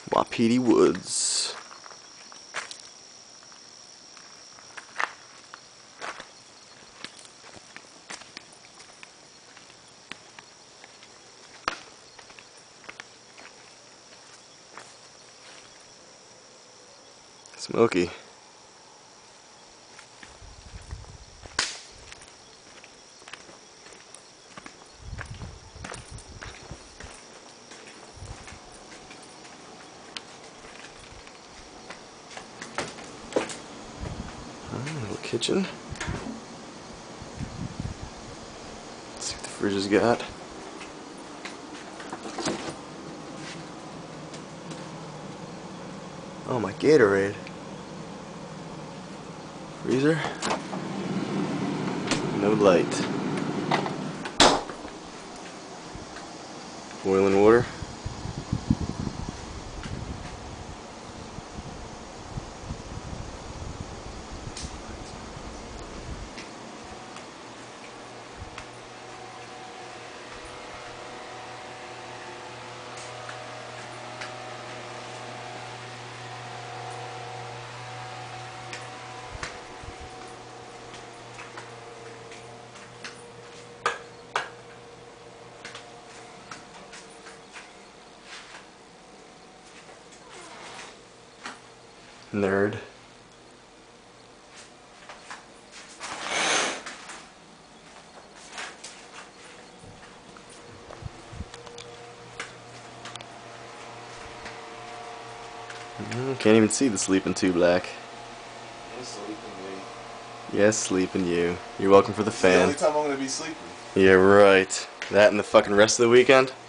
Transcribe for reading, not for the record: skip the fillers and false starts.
Wapiti Woods. Smoky. Little kitchen. Let's see what the fridge has got. Oh, my Gatorade. Freezer. No light. Boiling water. Nerd. Can't even see the sleeping too black. Yes, sleeping me. Yes, sleeping you. You're welcome for the fan. It's the only time I'm gonna be sleeping. Yeah, right. That and the fucking rest of the weekend?